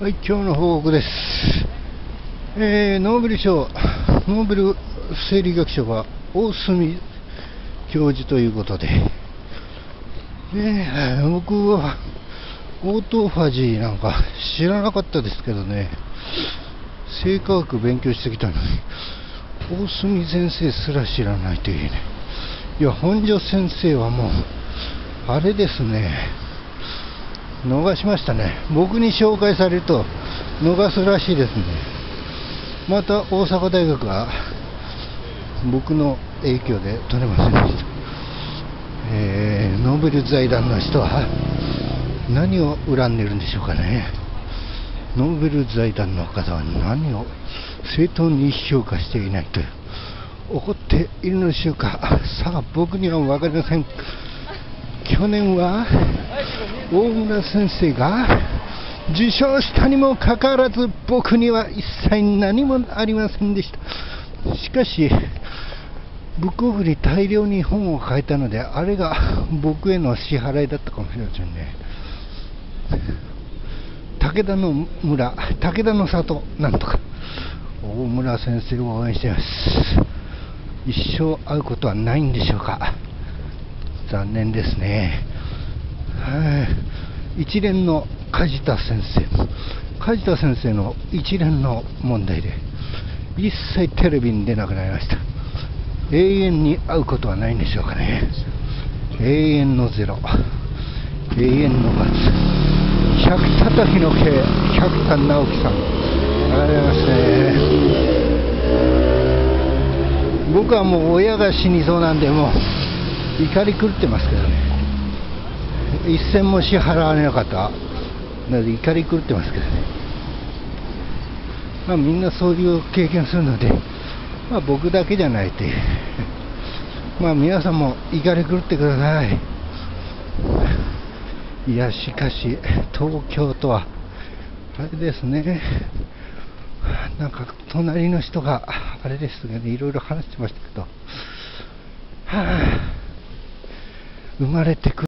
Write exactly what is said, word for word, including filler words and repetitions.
はい、今日の報告です。えー、ノーベル賞、ノーベル生理学賞は大隅教授ということで、ね、僕はオートファジーなんか知らなかったですけどね、生化学勉強してきたのに、大隅先生すら知らないというね。いや、本庄先生はもう、あれですね、逃しましたね。僕に紹介されると逃すらしいですね。また大阪大学は僕の影響で取れませんでした。えー、ノーベル財団の人は何を恨んでるんでしょうかね。ノーベル財団の方は何を正当に評価していないと怒っているのでしょうか。さあ、僕には分かりません。去年は大村先生が受賞したにもかかわらず僕には一切何もありませんでした。しかしブックオフに大量に本を書いたので、あれが僕への支払いだったかもしれませんね。武田の村、武田の里なんとか、大村先生を応援しています。一生会うことはないんでしょうか。残念ですね。はい、一連の梶田先生梶田先生の一連の問題で一切テレビに出なくなりました。永遠に会うことはないんでしょうかね。永遠のゼロ、永遠の罰、百叩きの刑、百田直樹さん、ありますね。僕はもう親が死にそうなんで、もう怒り狂ってますけどね。一銭も支払われなかったので怒り狂ってますけどね。まあ、みんなそういう経験するので、まあ、僕だけじゃないというまあ皆さんも怒り狂ってください。いや、しかし東京とはあれですね、なんか隣の人があれですね、いろいろ話してましたけど、はあ、生まれてくる